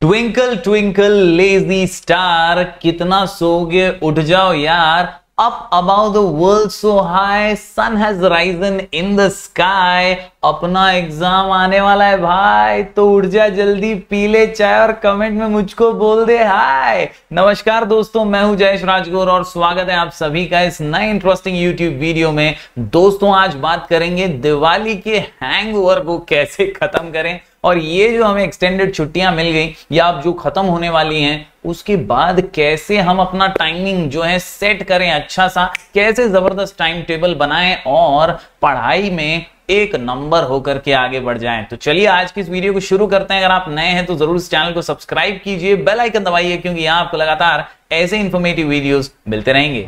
Twinkle twinkle lazy star, कितना सोगे उठ जाओ यार। Up above the world so high, sun has risen in the sky। अपना exam आने वाला है भाई, तो उठ जा जल्दी, पी ले चाय और कमेंट में मुझको बोल दे हाय। नमस्कार दोस्तों, मैं हूं जयेश राजगुर और स्वागत है आप सभी का इस नए इंटरेस्टिंग यूट्यूब वीडियो में। दोस्तों आज बात करेंगे दिवाली के हैंगओवर को कैसे खत्म करें, और ये जो हमें एक्सटेंडेड छुट्टियां मिल गई या अब जो खत्म होने वाली हैं उसके बाद कैसे हम अपना टाइमिंग जो है सेट करें, अच्छा सा कैसे जबरदस्त टाइम टेबल बनाएं और पढ़ाई में एक नंबर होकर के आगे बढ़ जाएं। तो चलिए आज की इस वीडियो को शुरू करते हैं। अगर आप नए हैं तो जरूर इस चैनल को सब्सक्राइब कीजिए, बेल आइकन दबाइए, क्योंकि यहां आपको लगातार ऐसे इंफॉर्मेटिव वीडियोस मिलते रहेंगे।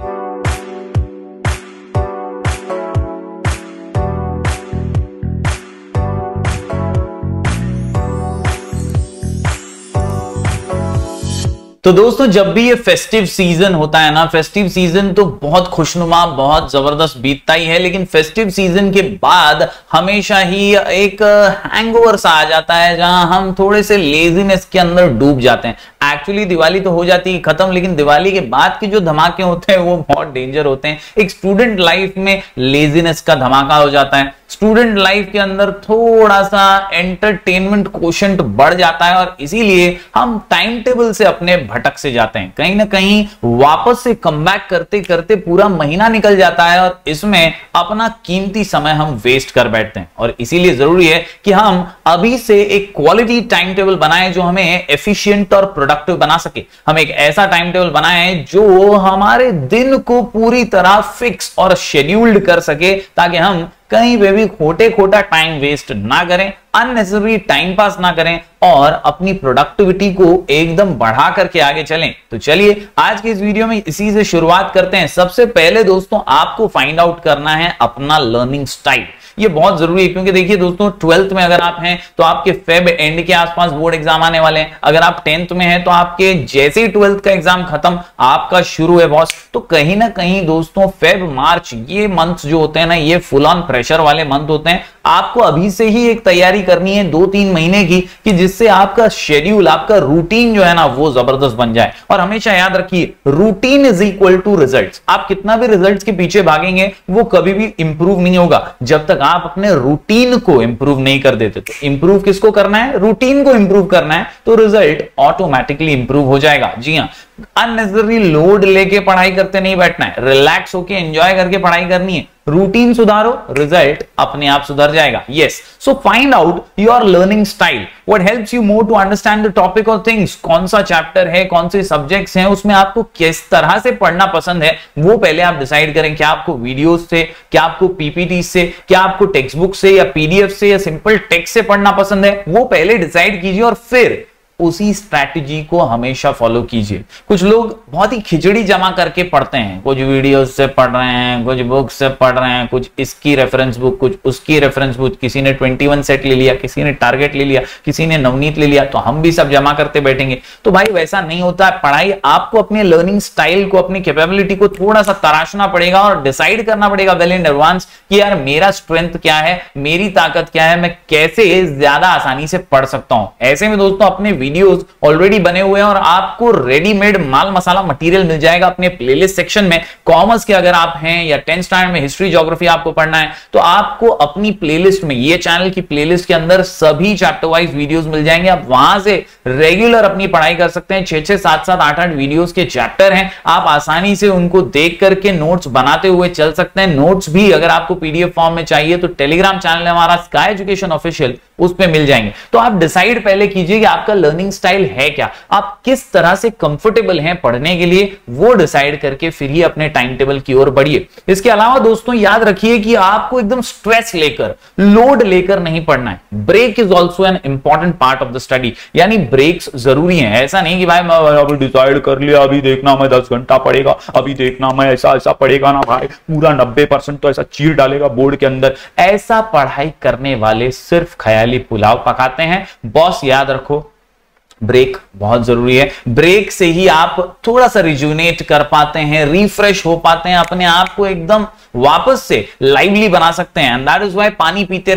तो दोस्तों जब भी ये फेस्टिव सीजन होता है ना, फेस्टिव सीजन तो बहुत खुशनुमा, बहुत जबरदस्त बीतता ही है, लेकिन फेस्टिव सीजन के बाद हमेशा ही एक हैंगओवर सा आ जाता है जहां हम थोड़े से लेजीनेस के अंदर डूब जाते हैं। एक्चुअली दिवाली तो हो जाती है खत्म, लेकिन दिवाली के बाद के जो धमाके होते हैं वो बहुत डेंजर होते हैं। एक स्टूडेंट लाइफ में लेजीनेस का धमाका हो जाता है, स्टूडेंट लाइफ के अंदर थोड़ा सा एंटरटेनमेंट कोशेंट बढ़ जाता है, और इसीलिए हम टाइम टेबल से अपने भटक से जाते हैं। कहीं ना कहीं वापस से कमबैक करते करते पूरा महीना निकल जाता है और इसमें अपना कीमती समय हम वेस्ट कर बैठते हैं। और इसीलिए जरूरी है कि हम अभी से एक क्वालिटी टाइम टेबल बनाएं जो हमें एफिशिएंट और प्रोडक्टिव बना सके। हम एक ऐसा टाइम टेबल बनाएं जो हमारे दिन को पूरी तरह फिक्स और शेड्यूल्ड कर सके, ताकि हम कहीं पे भी खोटा टाइम वेस्ट ना करें, अननेसेसरी टाइम पास ना करें और अपनी प्रोडक्टिविटी को एकदम बढ़ा करके आगे चलें। तो चलिए आज के इस वीडियो में इसी से शुरुआत करते हैं। सबसे पहले दोस्तों आपको फाइंड आउट करना है अपना लर्निंग स्टाइल। ये बहुत जरूरी है, क्योंकि देखिए दोस्तों 12th में अगर आप हैं तो आपके फेब एंड के आसपास बोर्ड एग्जाम आने वाले हैं। अगर आप 10th में हैं तो आपके जैसे ही 12th का एग्जाम खत्म आपका शुरू है बॉस। तो कहीं ना कहीं दोस्तों फेब मार्च ये मंथ जो होते हैं ना, ये फुल ऑन प्रेशर वाले मंथ होते हैं। आपको अभी से ही एक तैयारी करनी है 2-3 महीने की, कि जिससे आपका शेड्यूल, आपका रूटीन जो है ना वो जबरदस्त बन जाए। और हमेशा याद रखिए, routine is equal to results. आप कितना भी रिजल्ट्स के पीछे भागेंगे वो कभी भी इंप्रूव नहीं होगा जब तक आप अपने रूटीन को इंप्रूव नहीं कर देते। तो इंप्रूव किसको करना है? रूटीन को इंप्रूव करना है, तो रिजल्ट ऑटोमेटिकली इंप्रूव हो जाएगा। जी हां, अननेसेसरी लोड लेके पढ़ाई करते नहीं बैठना है, रिलैक्स होके एंजॉय करके पढ़ाई करनी है। रूटीन सुधारो, रिजल्ट अपने आप सुधर जाएगा। Yes, so find out your learning style, what helps you more to understand the topic और थिंग्स। कौन सा चैप्टर है, कौन से सब्जेक्ट्स हैं, उसमें आपको किस तरह से पढ़ना पसंद है, वो पहले आप डिसाइड करें। क्या आपको वीडियोस से, क्या आपको पीपीटी से, क्या आपको टेक्स्ट बुक से या पीडीएफ से या सिंपल टेक्स्ट से पढ़ना पसंद है, वो पहले डिसाइड कीजिए और फिर उसी स्ट्रैटेजी को हमेशा फॉलो कीजिए। कुछ लोग बहुत ही खिचड़ी जमा करके पढ़ते हैं, कुछ वीडियोस से पढ़ रहे हैं, कुछ बुक्स से पढ़ रहे हैं, कुछ इसकी रेफरेंस बुक, कुछ उसकी रेफरेंस बुक, किसी ने 21 सेट ले लिया, किसी ने टारगेट ले लिया, किसी ने नवनीत ले लिया, तो हम भी सब जमा करते बैठेंगे। तो भाई वैसा नहीं होता है पढ़ाई। आपको अपने लर्निंग स्टाइल को, अपनी कैपेबिलिटी को थोड़ा सा तराशना पड़ेगा और डिसाइड करना पड़ेगा वेल इन एडवांस कि यार मेरा स्ट्रेंथ क्या है, मेरी ताकत क्या है, मैं कैसे ज्यादा आसानी से पढ़ सकता हूं। ऐसे में दोस्तों अपने वीडियोस ऑलरेडी बने हुए हैं और आपको रेडीमेड माल मसाला मटेरियल मिल जाएगा अपने प्लेलिस्ट सेक्शन में। कॉमर्स के अगर आप हैं या 10th स्टैंडर्ड में हिस्ट्री ज्योग्राफी आपको पढ़ना है, तो आपको अपनी प्लेलिस्ट में, ये चैनल की प्लेलिस्ट के अंदर सभी चैप्टर वाइज वीडियोस मिल जाएंगे। आप वहां से रेगुलर अपनी पढ़ाई कर सकते हैं। 6-6, 7-7, 8-8 वीडियोस के चैप्टर हैं, आप आसानी से उनको देख करके नोट्स बनाते हुए चल सकते हैं। नोट्स भी अगर आपको पीडीएफ फॉर्म में चाहिए तो टेलीग्राम चैनल है हमारा स्काई एजुकेशन ऑफिशियल, उस पे मिल जाएंगे। तो आप डिसाइड पहले कीजिए कि आपका लर्निंग स्टाइल है क्या, आप किस तरह से कंफर्टेबल हैं पढ़ने के लिए, वो डिसाइड करके फिर ही अपने टाइम टेबल की ओर बढ़िए। इसके अलावा दोस्तों याद रखिए कि आपको एकदम स्ट्रेस लेकर, लोड लेकर नहीं पढ़ना है। Break is also an important part of the study, यानी ब्रेक्स जरूरी हैं। ऐसा नहीं कि भाई मैं अभी डिसाइड कर लिया, अभी देखना मैं 10 घंटा पढ़ेगा, अभी देखना मैं ऐसा पढ़ेगा ना भाई, पूरा 90% तो ऐसा चीर डालेगा बोर्ड के अंदर। ऐसा पढ़ाई करने वाले सिर्फ खयाली पुलाव पकाते हैं। बॉस याद रखो, ब्रेक बहुत जरूरी है। ब्रेक से ही आप थोड़ा सा रिजुनेट कर पाते हैं, रिफ्रेश हो पाते हैं, अपने आप को एकदम वापस से लाइवली बना सकते हैं। एंड दैट इज व्हाई पानी पीते रहिए,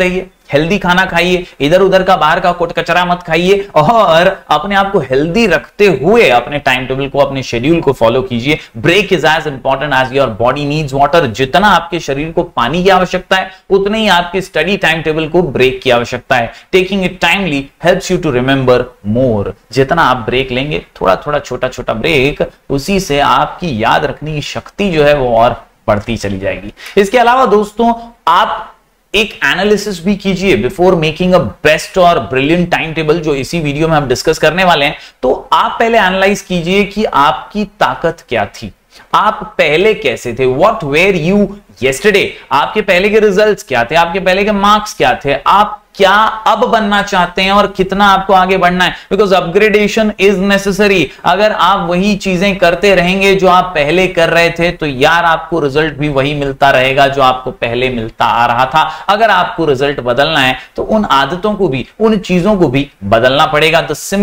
हेल्दी खाना खाइए, इधर उधर का बाहर का कोट कचरा मत खाइए और अपने आप को हेल्दी रखते हुए अपने टाइम टेबल को, अपने शेड्यूल को फॉलो कीजिए। Break is as important as your body needs water. जितना आपके शरीर को पानी की आवश्यकता है उतनी ही आपके स्टडी टाइम टेबल को ब्रेक की आवश्यकता है। Taking it timely helps you to remember more. जितना आप ब्रेक लेंगे, थोड़ा थोड़ा छोटा छोटा ब्रेक, उसी से आपकी याद रखने की शक्ति जो है वो और बढ़ती चली जाएगी। इसके अलावा दोस्तों आप एक एनालिसिस भी कीजिए बिफोर मेकिंग अ बेस्ट और ब्रिलियंट टाइम टेबल, जो इसी वीडियो में हम डिस्कस करने वाले हैं। तो आप पहले एनालाइज कीजिए कि आपकी ताकत क्या थी, आप पहले कैसे थे, व्हाट वेयर यू येस्टरडे, आपके पहले के रिजल्ट्स क्या थे, आपके पहले के मार्क्स क्या थे, आप क्या अब बनना चाहते हैं और कितना आपको आगे बढ़ना है। Because upgradation is necessary. अगर आप वही चीजें करते रहेंगे जो आप पहले कर रहे थे तो यार आपको रिजल्ट भी वही मिलता रहेगा जो आपको पहले मिलता आ रहा था। अगर आपको रिजल्ट बदलना है तो उन आदतों को भी, उन चीजों को भी बदलना पड़ेगा।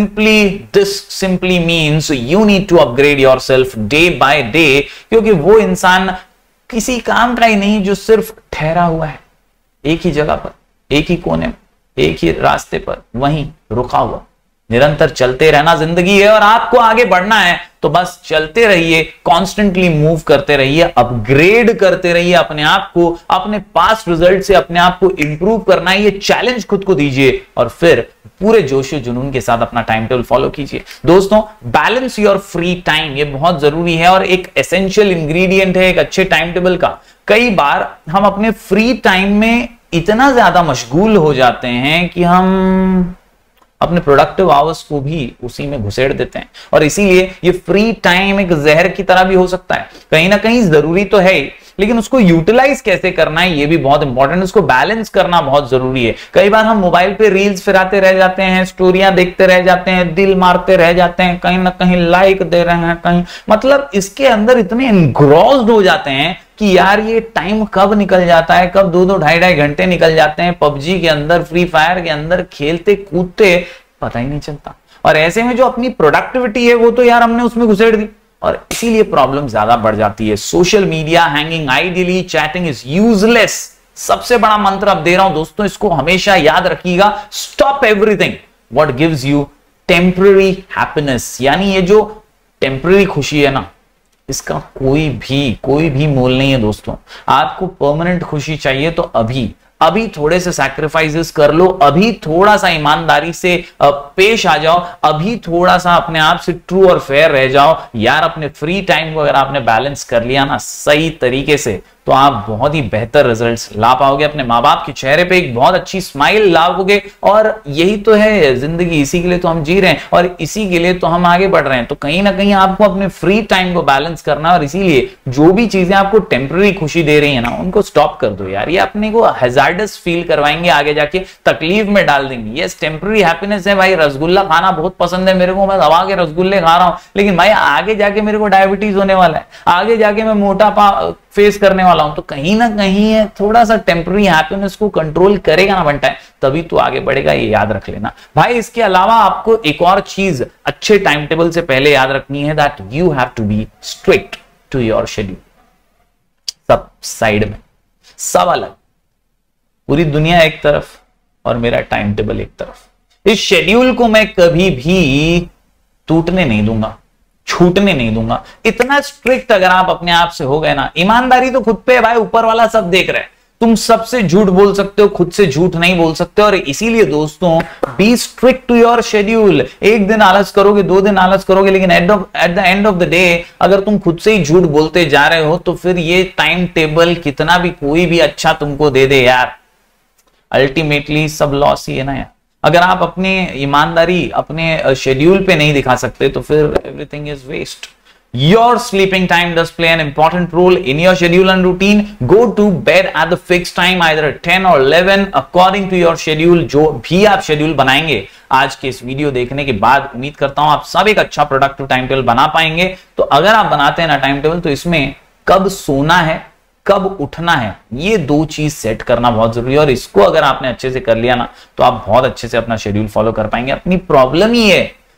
This simply means you need to upgrade yourself day by day, क्योंकि वो इंसान किसी काम का ही नहीं जो सिर्फ ठहरा हुआ है एक ही जगह पर, एक ही कोने में, एक ही रास्ते पर वहीं रुका हुआ। निरंतर चलते रहना जिंदगी है और आपको आगे बढ़ना है तो बस चलते रहिए, कॉन्स्टेंटली मूव करते रहिए, अपग्रेड करते रहिए अपने आप को, अपने पास्ट रिजल्ट से अपने आप को इंप्रूव करना है, ये चैलेंज खुद को दीजिए और फिर पूरे जोशो जुनून के साथ अपना टाइम टेबल फॉलो कीजिए। दोस्तों बैलेंस योर फ्री टाइम, ये बहुत जरूरी है और एक एसेंशियल इंग्रेडिएंट है एक अच्छे टाइम टेबल का। कई बार हम अपने फ्री टाइम में इतना ज्यादा मशगूल हो जाते हैं कि हम अपने प्रोडक्टिव आवर्स को भी उसी में घुसेड़ देते हैं और इसीलिए ये फ्री टाइम एक जहर की तरह भी हो सकता है। कहीं ना कहीं जरूरी तो है ही, लेकिन उसको यूटिलाइज कैसे करना है ये भी बहुत इंपॉर्टेंट है, उसको बैलेंस करना बहुत जरूरी है। कई बार हम मोबाइल पे रील्स फिराते रह जाते हैं, स्टोरियां देखते रह जाते हैं, दिल मारते रह जाते हैं, कहीं ना कहीं लाइक दे रहे हैं, कहीं मतलब इसके अंदर इतने एनग्रॉस्ड हो जाते हैं कि यार ये टाइम कब निकल जाता है, कब 2-2 ढाई-ढाई घंटे निकल जाते हैं पबजी के अंदर, फ्री फायर के अंदर खेलते कूदते, पता ही नहीं चलता। और ऐसे में जो अपनी प्रोडक्टिविटी है वो तो यार हमने उसमें घुसेड़ दी और इसीलिए प्रॉब्लम ज्यादा बढ़ जाती है। Social media hanging ideally, chatting is useless. सबसे बड़ा मंत्र अब दे रहा हूं दोस्तों, इसको हमेशा याद रखिएगा, stop everything what gives you temporary happiness. यानी ये जो टेम्पररी खुशी है ना, इसका कोई भी मोल नहीं है दोस्तों। आपको परमानेंट खुशी चाहिए तो अभी थोड़े से सैक्रिफाइसेस कर लो, अभी थोड़ा सा ईमानदारी से पेश आ जाओ, अभी थोड़ा सा अपने आप से ट्रू और फेयर रह जाओ यार। अपने फ्री टाइम को अगर आपने बैलेंस कर लिया ना सही तरीके से तो आप बहुत ही बेहतर रिजल्ट्स ला पाओगे, अपने माँ बाप के चेहरे पे एक बहुत अच्छी स्माइल लाओगे। और यही तो है जिंदगी, इसी के लिए तो हम जी रहे हैं और इसी के लिए तो हम आगे बढ़ रहे हैं। तो कहीं ना कहीं आपको अपने फ्री टाइम को बैलेंस करना है और इसीलिए जो भी चीजें आपको टेम्पररी खुशी दे रही है ना उनको स्टॉप कर दो यार। ये अपने को हैजार्डस फील करवाएंगे, आगे जाके तकलीफ में डाल देंगे। ये टेम्पररी हैप्पीनेस है भाई, रसगुल्ला खाना बहुत पसंद है मेरे को, मैं दबा के रसगुल्ले खा रहा हूं, लेकिन भाई आगे जाके मेरे को डायबिटीज होने वाला है, आगे जाके मैं मोटापा फेस करने वाला हूं। तो कहीं ना कहीं थोड़ा सा टेम्पररी हैप्पीनेस को कंट्रोल करेगा ना बनता है, तभी तो आगे बढ़ेगा, ये याद रख लेना भाई। इसके अलावा आपको एक और चीज अच्छे टाइम टेबल से पहले याद रखनी है, that you have to be strict to your schedule. सब साइड में, सब अलग, पूरी दुनिया एक तरफ और मेरा टाइम टेबल एक तरफ। इस शेड्यूल को मैं कभी भी टूटने नहीं दूंगा, छूटने नहीं दूंगा। इतना स्ट्रिक्ट अगर आप अपने आप से हो गए ना, ईमानदारी तो खुद पे भाई, ऊपर वाला सब देख रहा है। तुम सबसे झूठ बोल सकते हो, खुद से झूठ नहीं बोल सकते। और इसीलिए दोस्तों be strict to your schedule. एक दिन आलस करोगे, 2 दिन आलस करोगे, लेकिन at the end of the day अगर तुम खुद से ही झूठ बोलते जा रहे हो तो फिर ये टाइम टेबल कितना भी कोई भी अच्छा तुमको दे दे यार, अल्टीमेटली सब लॉस ही है ना यार। अगर आप अपने ईमानदारी अपने शेड्यूल पे नहीं दिखा सकते तो फिर everything is waste. Your sleeping time does play an important role in your schedule and routine. Go to bed at the fixed time, either at 10 or 11 according to your schedule. जो भी आप schedule बनाएंगे आज के इस video देखने के बाद, उम्मीद करता हूं आप सब एक अच्छा प्रोडक्टिव टाइम टेबल बना पाएंगे। तो अगर आप बनाते हैं ना टाइम टेबल, तो इसमें कब सोना है, कब उठना है, ये 2 चीज सेट करना बहुत जरूरी है। और इसको अगर आपने अच्छे से कर लिया ना तो आप बहुत अच्छे से अपना शेड्यूल फॉलो कर पाएंगे। अपनी प्रॉब्लम ही है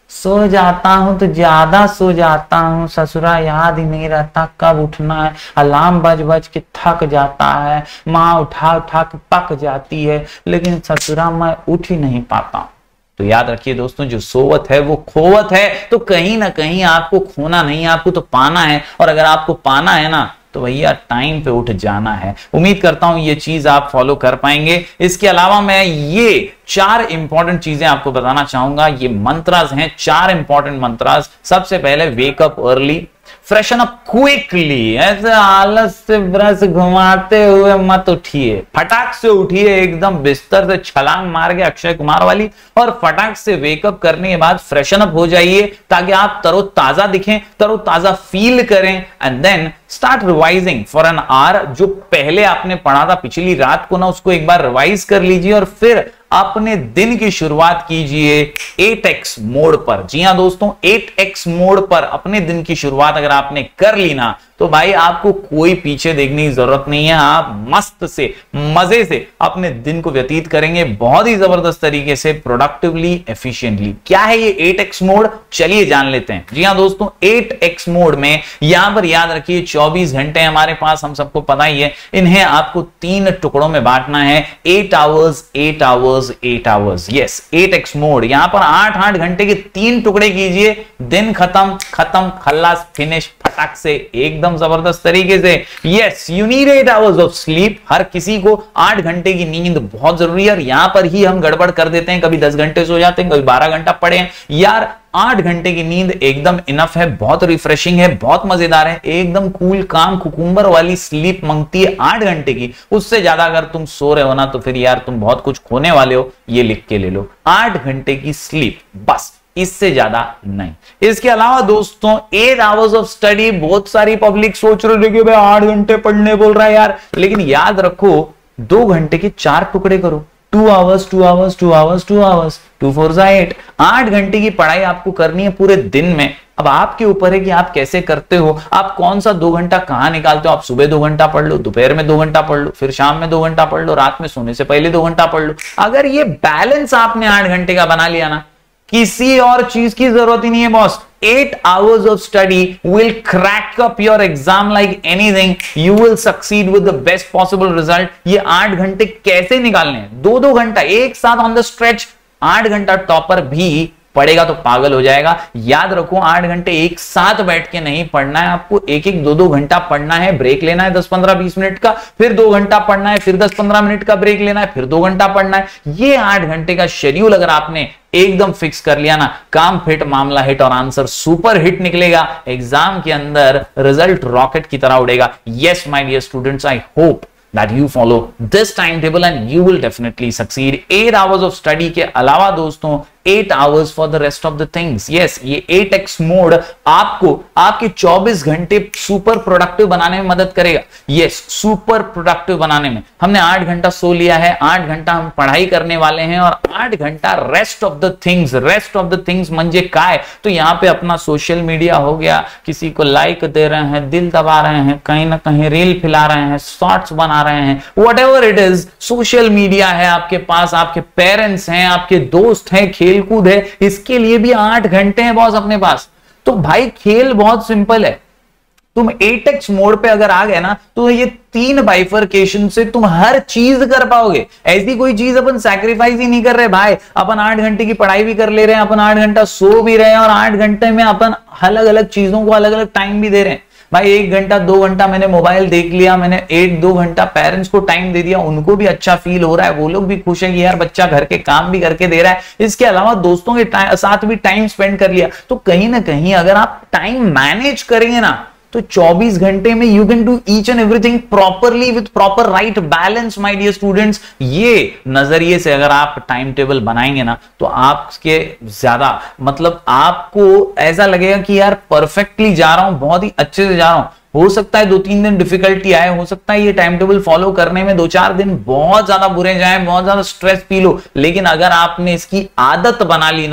सो जाता हूं तो ज्यादा सो जाता हूं, ससुरा याद ही नहीं रहता कब उठना है, अलार्म बज बज के थक जाता है, माँ उठा उठा के पक जाती है, लेकिन ससुरा मैं उठ ही नहीं पाता। तो याद रखिए दोस्तों, जो सोवत है वो खोवत है। तो कहीं ना कहीं आपको खोना नहीं है, आपको तो पाना है। और अगर आपको पाना है ना तो भैया टाइम पे उठ जाना है। उम्मीद करता हूं ये चीज आप फॉलो कर पाएंगे। इसके अलावा मैं ये 4 इंपॉर्टेंट चीजें आपको बताना चाहूंगा। ये मंत्रास हैं, 4 इंपॉर्टेंट मंत्रास। सबसे पहले wake up early, freshen up quickly, ऐसे आलस से ब्रश घुमाते हुए मत उठिए, फटाक से उठिए, एकदम बिस्तर से छलांग मार के अक्षय कुमार वाली, और फटाक से वेकअप करने के बाद फ्रेशन अप हो जाइए ताकि आप तरोताजा दिखें, तरोताजा फील करें। And then start revising for an hour. जो पहले आपने पढ़ा था पिछली रात को ना, उसको एक बार रिवाइज कर लीजिए और फिर अपने दिन की शुरुआत कीजिए 8x मोड पर। जी हां दोस्तों, 8x मोड पर अपने दिन की शुरुआत अगर आपने कर ली ना, तो भाई आपको कोई पीछे देखने की जरूरत नहीं है। आप मस्त से मजे से अपने दिन को व्यतीत करेंगे, बहुत ही जबरदस्त तरीके से, प्रोडक्टिवली, एफिशिएंटली। क्या है ये 8x मोड, चलिए जान लेते हैं। जी हां दोस्तों, 8x मोड में यहां पर याद रखिए 24 घंटे हमारे पास, हम सबको पता ही है। इन्हें आपको 3 टुकड़ों में बांटना है, 8 hours 8 hours 8 hours. Yes, 8x mode. यहां पर 8-8 घंटे के 3 टुकड़े कीजिए, दिन खत्म, खत्म, खल्लास, फिनिश, फटाक से, एकदम जबरदस्त तरीके से। Yes, you need 8 hours of sleep. हर किसी को 8 घंटे की नींद बहुत जरूरी है। और यहां पर ही हम गड़बड़ कर देते हैं, कभी 10 घंटे सो जाते हैं, कभी 12 घंटा पड़े हैं। यार 8 घंटे की नींद एकदम इनफ है, बहुत रिफ्रेशिंग है, बहुत मजेदार है, एकदम कूल काम कुकुम्बर वाली स्लीप मांगती है 8 घंटे की। उससे ज्यादा अगर तुम सो रहे हो ना तो फिर यार तुम बहुत कुछ खोने वाले हो, ये लिख के ले लो। 8 घंटे की स्लीप बस, इससे ज्यादा नहीं। इसके अलावा दोस्तों 8 आवर्स ऑफ स्टडी। बहुत सारी पब्लिक सोच रहे हो भाई 8 घंटे पढ़ने बोल रहा है यार, लेकिन याद रखो 2 घंटे के 4 टुकड़े करो, 2 आवर्स 2 आवर्स 2 आवर्स 2 आवर्स, 2 4 जा 8। 8 घंटे की पढ़ाई आपको करनी है पूरे दिन में। अब आपके ऊपर है कि आप कैसे करते हो, आप कौन सा 2 घंटा कहां निकालते हो। आप सुबह 2 घंटा पढ़ लो, दोपहर में 2 घंटा पढ़ लो, फिर शाम में 2 घंटा पढ़ लो, रात में सोने से पहले 2 घंटा पढ़ लो। अगर ये बैलेंस आपने 8 घंटे का बना लिया ना, किसी और चीज की जरूरत ही नहीं है boss. 8 hours of study will crack up your exam like anything. You will succeed with the best possible result. ये 8 घंटे कैसे निकालने हैं? 2-2 घंटा एक साथ ऑन द स्ट्रेच। 8 घंटा टॉपर भी पढ़ेगा तो पागल हो जाएगा। याद रखो 8 घंटे एक साथ बैठ के नहीं पढ़ना है, आपको 1-1 2-2 घंटा पढ़ना है, ब्रेक लेना है 10-15-20 मिनट का, फिर 2 घंटा पढ़ना है, फिर 10-15 मिनट का ब्रेक लेना है, फिर 2 घंटा पढ़ना है। ये 8 घंटे का शेड्यूल अगर आपने एकदम फिक्स कर लिया ना, काम फिट, मामला हिट और आंसर सुपर हिट निकलेगा। एग्जाम के अंदर रिजल्ट रॉकेट की तरह उड़ेगा। Yes my dear students, I hope that you follow this timetable and you will definitely succeed। 8 hours of study के अलावा दोस्तों 8 hours for the rest of the things। yes, ये 8x मोड आपको आपके 24 घंटे सुपर प्रोडक्टिव बनाने में मदद करेगा। yes, सुपर प्रोडक्टिव बनाने में। हमने 8 घंटा सो लिया है, 8 घंटा हम पढ़ाई करने वाले हैं और 8 घंटा rest of the things. Rest of the things म्हणजे काय? तो यहाँ पे अपना सोशल मीडिया हो गया, किसी को लाइक दे रहे हैं, दिल दबा रहे हैं, कहीं ना कहीं रील फैला रहे हैं, शॉर्ट्स बना रहे हैं, whatever it is, social media है आपके पास, आपके पेरेंट्स हैं, आपके दोस्त हैं, खेलकूद है, इसके लिए भी 8 घंटे हैं बॉस अपने पास। तो भाई खेल बहुत सिंपल है। तुम 8x मोड पे अगर आ गए ना तो ये 3 बाइफरकेशन से तुम हर चीज कर पाओगे। ऐसी कोई चीज अपन सैक्रिफाइस ही नहीं कर रहे भाई। अपन 8 घंटे की पढ़ाई भी कर ले रहे हैं, अपन 8 घंटा सो भी रहे हैं और 8 घंटे में अपन अलग अलग चीजों को अलग अलग टाइम भी दे रहे हैं। भाई 1 घंटा 2 घंटा मैंने मोबाइल देख लिया, मैंने 1-2 घंटा पेरेंट्स को टाइम दे दिया, उनको भी अच्छा फील हो रहा है, वो लोग भी खुश है कि यार बच्चा घर के काम भी करके दे रहा है। इसके अलावा दोस्तों के साथ भी टाइम स्पेंड कर लिया। तो कहीं ना कहीं अगर आप टाइम मैनेज करेंगे ना तो 24 घंटे में you can do each and everything properly with proper right balance. My dear students, ये नजरिए से अगर आप टाइम टेबल बनाएंगे ना तो आपके ज्यादा मतलब आपको ऐसा लगेगा कि यार परफेक्टली जा रहा हूं, बहुत ही अच्छे से जा रहा हूं। हो सकता है 2-3 दिन डिफिकल्टी आए, हो सकता है ये टाइम टेबल फॉलो करने में 2-4 दिन बहुत ज्यादा बुरे जाएं, बहुत ज्यादा स्ट्रेस फील हो, लेकिन अगर आपने इसकी आदत बना ली ना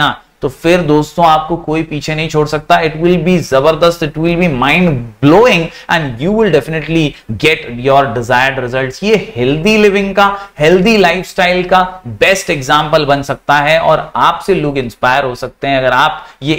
तो फिर दोस्तों आपको कोई पीछे नहीं छोड़ सकता। इट विल बी जबरदस्त, it will be mind blowing and you will definitely get your desired results. ये हेल्दी लिविंग का, हेल्दी लाइफस्टाइल का बेस्ट एग्जांपल बन सकता है और आपसे लोग इंस्पायर हो सकते हैं अगर आप ये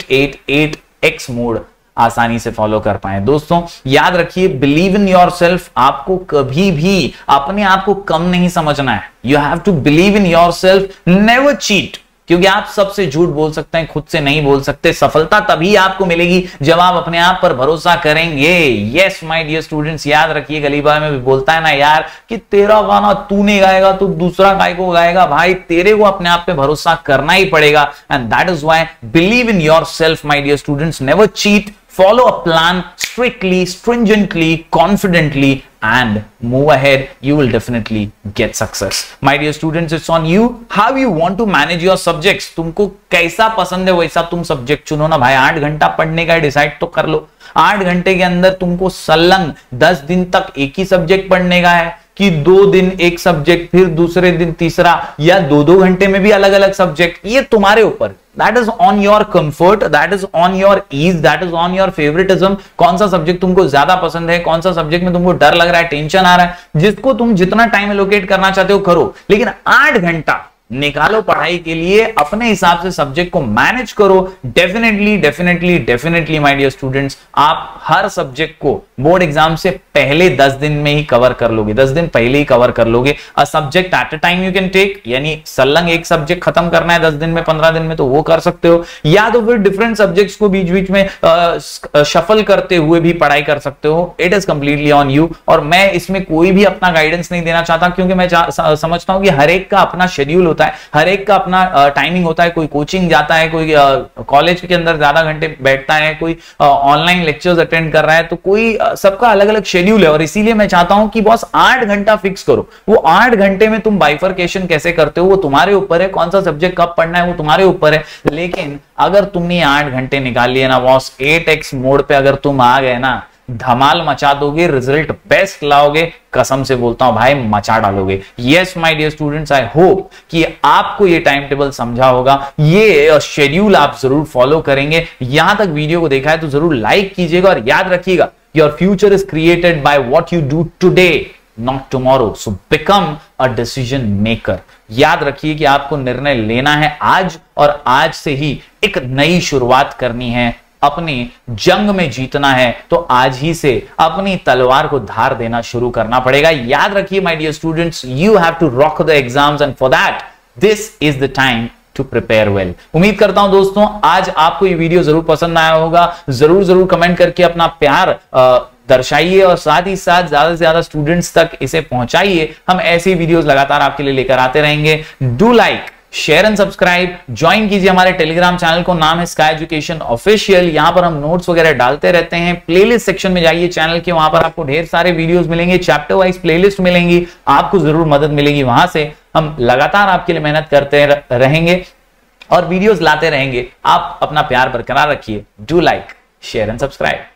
888X मोड आसानी से फॉलो कर पाए। दोस्तों याद रखिए, बिलीव इन योर सेल्फ। आपको कभी भी अपने आप को कम नहीं समझना है। You have to believe in yourself, never cheat, क्योंकि आप सबसे झूठ बोल सकते हैं, खुद से नहीं बोल सकते। सफलता तभी आपको मिलेगी जब आप अपने आप पर भरोसा करेंगे। यस माय डियर स्टूडेंट्स, याद रखिए, गलीबाग में भी बोलता है ना यार कि तेरा गाना तू नहीं गाएगा तो दूसरा गाय को गाएगा। भाई तेरे को अपने आप पे भरोसा करना ही पड़ेगा and that is why believe in yourself my dear students, never cheat, follow a plan strictly, stringently, confidently and move ahead. You will definitely get success. My dear students, it's on you. How you want to manage your subjects. तुमको कैसा पसंद है वैसा तुम subject चुनो ना भाई। 8 घंटा पढ़ने का डिसाइड तो कर लो। 8 घंटे के अंदर तुमको संलग्न 10 दिन तक एक ही सब्जेक्ट पढ़ने का है कि 2 दिन एक सब्जेक्ट, फिर दूसरे दिन तीसरा, या 2-2 घंटे में भी अलग अलग सब्जेक्ट, ये तुम्हारे ऊपर। That is on your comfort, that is on your ease, that is on your favouritism. कौन सा सब्जेक्ट तुमको ज्यादा पसंद है, कौन सा सब्जेक्ट में तुमको डर लग रहा है, टेंशन आ रहा है, जिसको तुम जितना टाइम एलोकेट करना चाहते हो करो, लेकिन 8 घंटा निकालो पढ़ाई के लिए, अपने हिसाब से सब्जेक्ट को मैनेज करो। Definitely definitely definitely my dear students, आप हर सब्जेक्ट को बोर्ड एग्जाम से पहले 10 दिन में ही कवर कर लोगे, 10 दिन पहले ही कवर कर लोगे। A subject at a time you can take, यानी संलग्न एक सब्जेक्ट खत्म करना है 10 दिन में, 15 दिन में, तो वो कर सकते हो, या तो फिर डिफरेंट सब्जेक्ट्स को बीच बीच में शफल करते हुए भी पढ़ाई कर सकते हो। It is completely on you. और मैं इसमें कोई भी अपना गाइडेंस नहीं देना चाहता, क्योंकि मैं समझता हूं कि हर एक का अपना शेड्यूल होता है, हर एक का अपना टाइमिंग होता है। कोई कोचिंग जाता है, कोई कॉलेज के अंदर ज्यादा घंटे बैठता है, कोई ऑनलाइन लेक्चर्स अटेंड कर रहा है, तो कोई सबका अलग अलग शेड्यूल है। और इसीलिए मैं चाहता हूं कि बस 8 घंटा फिक्स करो। वो 8 घंटे में तुम बाइफरकेशन कैसे करते हो वो तुम्हारे ऊपर है, कौन सा सब्जेक्ट कब पढ़ना है वो तुम्हारे ऊपर है। लेकिन अगर तुमने 8 घंटे निकाल लिए ना बॉस, 8x मोड पे अगर तुम आ गए ना, धमाल मचा दोगे, रिजल्ट बेस्ट लाओगे, कसम से बोलता हूं भाई मचा डालोगे। Yes my dear students, I hope कि आपको ये टाइम टेबल समझा होगा, ये शेड्यूल आप जरूर फॉलो करेंगे। यहां तक वीडियो को देखा है तो जरूर लाइक कीजिएगा और याद रखिएगा, your future is created by what you do today, not tomorrow. So become a decision maker. याद रखिए कि आपको निर्णय लेना है आज, और आज से ही एक नई शुरुआत करनी है। अपनी जंग में जीतना है तो आज ही से अपनी तलवार को धार देना शुरू करना पड़ेगा। याद रखिए my dear students, you have to rock the exams and for that this is the time to prepare well. उम्मीद करता हूं दोस्तों आज आपको ये वीडियो जरूर पसंद आया होगा। जरूर कमेंट करके अपना प्यार दर्शाइए और साथ ही साथ ज्यादा से ज्यादा स्टूडेंट्स तक इसे पहुंचाइए। हम ऐसी वीडियोस लगातार आपके लिए लेकर आते रहेंगे। Do like, share and subscribe, join कीजिए हमारे टेलीग्राम चैनल को, नाम है स्काई एजुकेशन ऑफिशियल। यहां पर हम नोट्स वगैरह डालते रहते हैं। प्लेलिस्ट सेक्शन में जाइए चैनल के, वहां पर आपको ढेर सारे वीडियोस मिलेंगे, चैप्टर वाइज प्लेलिस्ट मिलेंगी, आपको जरूर मदद मिलेगी वहां से। हम लगातार आपके लिए मेहनत करते रहेंगे और वीडियोस लाते रहेंगे। आप अपना प्यार बरकरार रखिए। Do like, share and subscribe.